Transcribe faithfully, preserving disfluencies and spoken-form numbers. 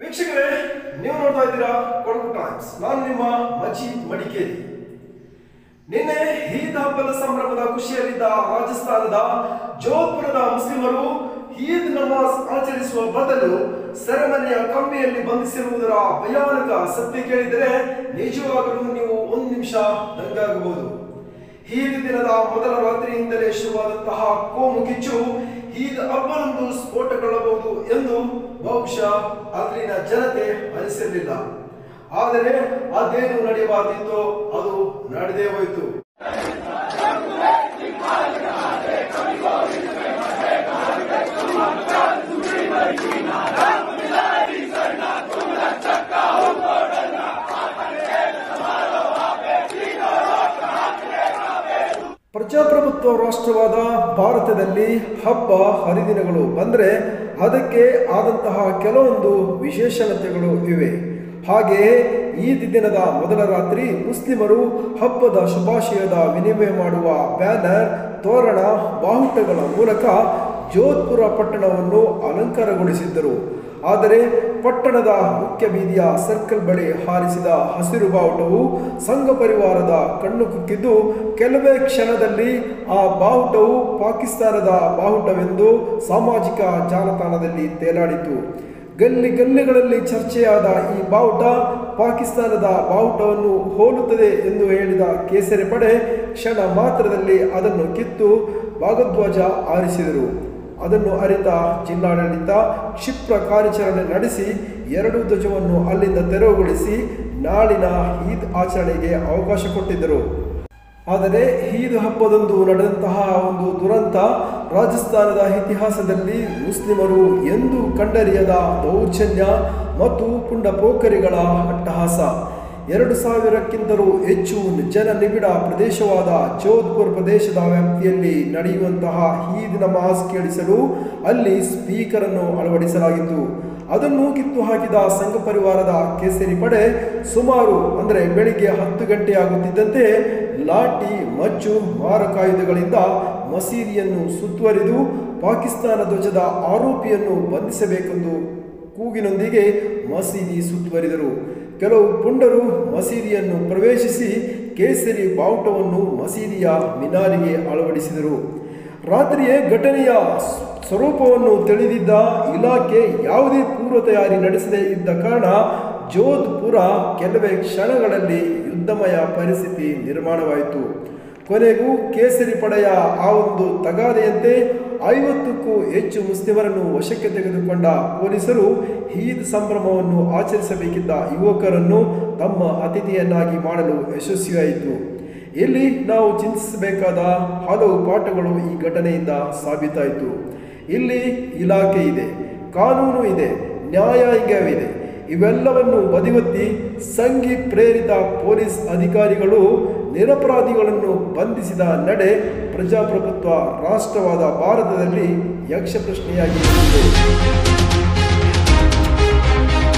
ವೀಕ್ಷಕರೇ, ನೀವು ನೋಡ್ತಾ ಇದ್ದೀರಾ ಕೊಡಗು ಟೈಮ್ಸ್. ನಾನು ನಿಮ್ಮ ಮಜೀದ್ ಮಡಿಕೇರಿ. ನಿನ್ನೆ ಈದ್ ಹಬ್ಬದ ಸಂಭ್ರಮದ ಖುಷಿಯಲ್ಲಿದ್ದ ರಾಜಸ್ಥಾನದ ಜೋಧ್ಪುರದ ಮುಸ್ಲಿಮರು ಈದ್ ನಮಾಜ್ ಆಚರಿಸುವ ಬದಲು ಸೆರೆಮನೆಯ ಕಂಬಿಯಲ್ಲಿ ಬಂಧಿಸಿರುವುದರ ಭಯಾನಕ ಸತ್ಯ ಕೇಳಿದರೆ ನಿಜವಾಗಲೂ ನೀವು ಒಂದು ನಿಮಿಷ ದಂಗಾಗಬಹುದು. ಈದ್ ದಿನದ ಮೊದಲ ರಾತ್ರಿಯಿಂದಲೇ ಶುರುವಾದಂತಹ ಕೋಮು ಕಿಚ್ಚು ಈದ್ ಹಬ್ಬದಂದು ಸ್ಫೋಟಗೊಳ್ಳಬಹುದು ಎಂದು ಬಹುಶಃ ಅಲ್ಲಿನ ಜನತೆ ಅನಿಸಿರಲಿಲ್ಲ. ಆದರೆ ಅದೇನು ನಡೆಯಬಾರದಿತ್ತೋ ಅದು ನಡೆದೇ ಹೋಯಿತು. ಪ್ರಜಾಪ್ರಭುತ್ವ ರಾಷ್ಟ್ರವಾದ ಭಾರತದಲ್ಲಿ ಹಬ್ಬ ಹರಿದಿನಗಳು ಬಂದರೆ ಅದಕ್ಕೆ ಆದಂತಹ ಕೆಲವೊಂದು ವಿಶೇಷಣತೆಗಳು ಇವೆ. ಹಾಗೆಯೇ ಈದ್ ದಿನದ ಮೊದಲ ರಾತ್ರಿ ಮುಸ್ಲಿಮರು ಹಬ್ಬದ ಶುಭಾಶಯದ ವಿನಿಮಯ ಮಾಡುವ ಬ್ಯಾನರ್, ತೋರಣ, ಬಾವುಟಗಳ ಮೂಲಕ ಜೋಧ್ಪುರ ಪಟ್ಟಣವನ್ನು ಅಲಂಕಾರಗೊಳಿಸಿದ್ದರು. ಆದರೆ ಪಟ್ಟಣದ ಮುಖ್ಯ ಬೀದಿಯ ಸರ್ಕಲ್ ಬಳಿ ಹಾರಿಸಿದ ಹಸಿರು ಬಾವುಟವು ಸಂಘ ಪರಿವಾರದ ಕಣ್ಣು ಕುಕ್ಕಿದ್ದು, ಕೆಲವೇ ಕ್ಷಣದಲ್ಲಿ ಆ ಬಾವುಟವು ಪಾಕಿಸ್ತಾನದ ಬಾವುಟವೆಂದು ಸಾಮಾಜಿಕ ಜಾಲತಾಣದಲ್ಲಿ ತೇಲಾಡಿತು. ಗಲ್ಲಿ ಗಲ್ಲಿಗಳಲ್ಲಿ ಚರ್ಚೆಯಾದ ಈ ಬಾವುಟ ಪಾಕಿಸ್ತಾನದ ಬಾವುಟವನ್ನು ಹೋಲುತ್ತದೆ ಎಂದು ಹೇಳಿದ ಕೇಸರಿ ಪಡೆ ಕ್ಷಣ ಮಾತ್ರದಲ್ಲಿ ಅದನ್ನು ಕಿತ್ತು ಭಾಗಧ್ವಜ ಆರಿಸಿದರು. ಅದನ್ನು ಅರಿತ ಜಿಲ್ಲಾಡಳಿತ ಕ್ಷಿಪ್ರ ಕಾರ್ಯಾಚರಣೆ ನಡೆಸಿ ಎರಡು ಧ್ವಜವನ್ನು ಅಲ್ಲಿಂದ ತೆರವುಗೊಳಿಸಿ ನಾಳಿನ ಈದ್ ಆಚರಣೆಗೆ ಅವಕಾಶ ಕೊಟ್ಟಿದ್ದರು. ಆದರೆ ಈದ್ ಹಬ್ಬದಂದು ನಡೆದಂತಹ ಒಂದು ದುರಂತ ರಾಜಸ್ಥಾನದ ಇತಿಹಾಸದಲ್ಲಿ ಮುಸ್ಲಿಮರು ಎಂದೂ ಕಂಡರಿಯದ ದೌರ್ಜನ್ಯ ಮತ್ತು ಪುಂಡಪೋಖರಿಗಳ ಅಟ್ಟಹಾಸ. ಎರಡು ಸಾವಿರಕ್ಕಿಂತಲೂ ಹೆಚ್ಚು ಜನ ನಿಬಿಡ ಪ್ರದೇಶವಾದ ಜೋಧ್ಪುರ್ ಪ್ರದೇಶದ ವ್ಯಾಪ್ತಿಯಲ್ಲಿ ನಡೆಯುವಂತಹ ಈದ್ ನಮಾಜ್ ಕೇಳಿಸಲು ಅಲ್ಲಿ ಸ್ಪೀಕರ್ ಅನ್ನು ಅಳವಡಿಸಲಾಗಿತ್ತು. ಅದನ್ನು ಕಿತ್ತು ಹಾಕಿದ ಸಂಘ ಪರಿವಾರದ ಕೇಸರಿ ಪಡೆ ಸುಮಾರು ಅಂದರೆ ಬೆಳಿಗ್ಗೆ ಹತ್ತು ಗಂಟೆಯಾಗುತ್ತಿದ್ದಂತೆ ಲಾಠಿ, ಮಚ್ಚು, ಮಾರಕಾಯುಧಗಳಿಂದ ಮಸೀದಿಯನ್ನು ಸುತ್ತುವರಿದು ಪಾಕಿಸ್ತಾನ ಧ್ವಜದ ಆರೋಪಿಯನ್ನು ಬಂಧಿಸಬೇಕೆಂದು ಕೂಗಿನೊಂದಿಗೆ ಮಸೀದಿ ಸುತ್ತುವರಿದರು. ಕೆಲವು ಪುಂಡರು ಮಸೀದಿಯನ್ನು ಪ್ರವೇಶಿಸಿ ಕೇಸರಿ ಬಾವುಟವನ್ನು ಮಸೀದಿಯ ಮಿನಾರಿಗೆ ಅಳವಡಿಸಿದರು. ರಾತ್ರಿಯೇ ಘಟನೆಯ ಸ್ವರೂಪವನ್ನು ತಿಳಿದಿದ್ದ ಇಲಾಖೆ ಯಾವುದೇ ಪೂರ್ವ ತಯಾರಿ ನಡೆಸದೇ ಇದ್ದ ಕಾರಣ ಜೋಧ್ಪುರ ಕೆಲವೇ ಕ್ಷಣಗಳಲ್ಲಿ ಯುದ್ಧಮಯ ಪರಿಸ್ಥಿತಿ ನಿರ್ಮಾಣವಾಯಿತು. ಕೊನೆಗೂ ಕೇಸರಿ ಪಡೆಯ ಆ ಒಂದು ತಗಾದೆಯಂತೆ ಐವತ್ತಕ್ಕೂ ಹೆಚ್ಚು ಮುಸ್ಲಿಮರನ್ನು ವಶಕ್ಕೆ ತೆಗೆದುಕೊಂಡ ಪೊಲೀಸರು ಈದ್ ಸಂಭ್ರಮವನ್ನು ಆಚರಿಸಬೇಕಿದ್ದ ಯುವಕರನ್ನು ತಮ್ಮ ಅತಿಥಿಯನ್ನಾಗಿ ಮಾಡಲು ಯಶಸ್ವಿಯಾಯಿತು. ಇಲ್ಲಿ ನಾವು ಚಿಂತಿಸಬೇಕಾದ ಹಲವು ಪಾಠಗಳು ಈ ಘಟನೆಯಿಂದ ಸಾಬೀತಾಯಿತು. ಇಲ್ಲಿ ಇಲಾಖೆ ಇದೆ, ಕಾನೂನು ಇದೆ, ನ್ಯಾಯಾಂಗವಿದೆ. ಇವೆಲ್ಲವನ್ನು ಬದಿಗೊತ್ತಿ ಸಂಘಿ ಪ್ರೇರಿತ ಪೊಲೀಸ್ ಅಧಿಕಾರಿಗಳು ನಿರಪರಾಧಿಗಳನ್ನು ಬಂಧಿಸಿದ ನಡೆ ಪ್ರಜಾಪ್ರಭುತ್ವ ರಾಷ್ಟ್ರವಾದ ಭಾರತದಲ್ಲಿ ಯಕ್ಷ ಪ್ರಶ್ನೆಯಾಗಿದೆ.